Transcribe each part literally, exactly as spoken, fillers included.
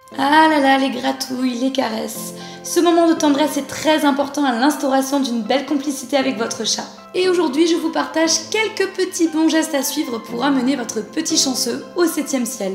Ah là là, les gratouilles, les caresses. Ce moment de tendresse est très important à l'instauration d'une belle complicité avec votre chat. Et aujourd'hui, je vous partage quelques petits bons gestes à suivre pour amener votre petit chanceux au septième ciel.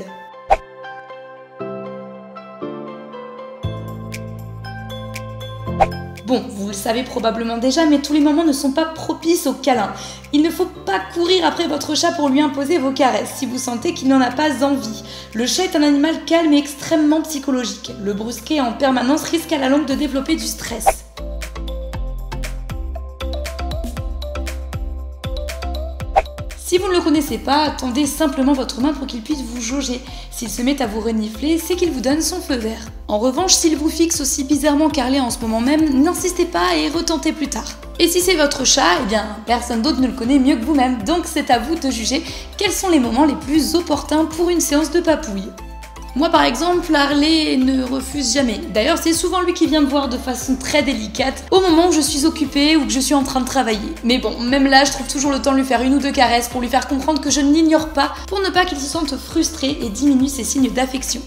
Bon, vous le savez probablement déjà, mais tous les moments ne sont pas propices aux câlins. Il ne faut pas courir après votre chat pour lui imposer vos caresses si vous sentez qu'il n'en a pas envie. Le chat est un animal calme et extrêmement psychologique. Le brusquer en permanence risque à la longue de développer du stress. Si vous ne le connaissez pas, tendez simplement votre main pour qu'il puisse vous jauger. S'il se met à vous renifler, c'est qu'il vous donne son feu vert. En revanche, s'il vous fixe aussi bizarrement carrelé en ce moment même, n'insistez pas et retentez plus tard. Et si c'est votre chat, eh bien, personne d'autre ne le connaît mieux que vous-même, donc c'est à vous de juger quels sont les moments les plus opportuns pour une séance de papouille. Moi par exemple, Harley ne refuse jamais. D'ailleurs, c'est souvent lui qui vient me voir de façon très délicate au moment où je suis occupée ou que je suis en train de travailler. Mais bon, même là, je trouve toujours le temps de lui faire une ou deux caresses pour lui faire comprendre que je ne l'ignore pas, pour ne pas qu'il se sente frustré et diminue ses signes d'affection.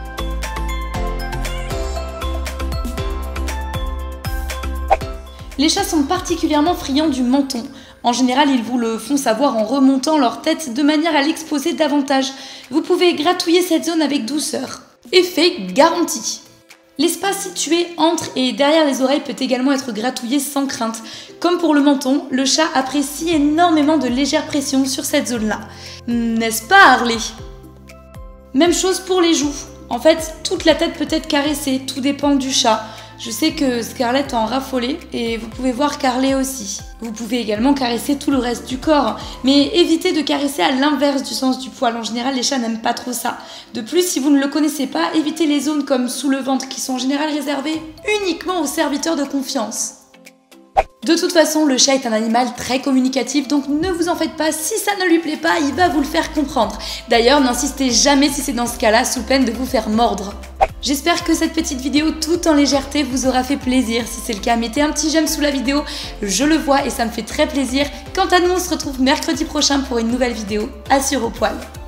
Les chats sont particulièrement friands du menton. En général, ils vous le font savoir en remontant leur tête de manière à l'exposer davantage. Vous pouvez gratouiller cette zone avec douceur. Effet garanti. L'espace situé entre et derrière les oreilles peut également être gratouillé sans crainte. Comme pour le menton, le chat apprécie énormément de légère pression sur cette zone-là. N'est-ce pas, Harley? Même chose pour les joues. En fait, toute la tête peut être caressée, tout dépend du chat. Je sais que Scarlett en raffolait et vous pouvez voir Carlet aussi. Vous pouvez également caresser tout le reste du corps, mais évitez de caresser à l'inverse du sens du poil. En général, les chats n'aiment pas trop ça. De plus, si vous ne le connaissez pas, évitez les zones comme sous le ventre qui sont en général réservées uniquement aux serviteurs de confiance. De toute façon, le chat est un animal très communicatif, donc ne vous en faites pas, si ça ne lui plaît pas, il va vous le faire comprendre. D'ailleurs, n'insistez jamais si c'est dans ce cas-là, sous peine de vous faire mordre. J'espère que cette petite vidéo tout en légèreté vous aura fait plaisir. Si c'est le cas, mettez un petit j'aime sous la vidéo, je le vois et ça me fait très plaisir. Quant à nous, on se retrouve mercredi prochain pour une nouvelle vidéo. Assure au poil.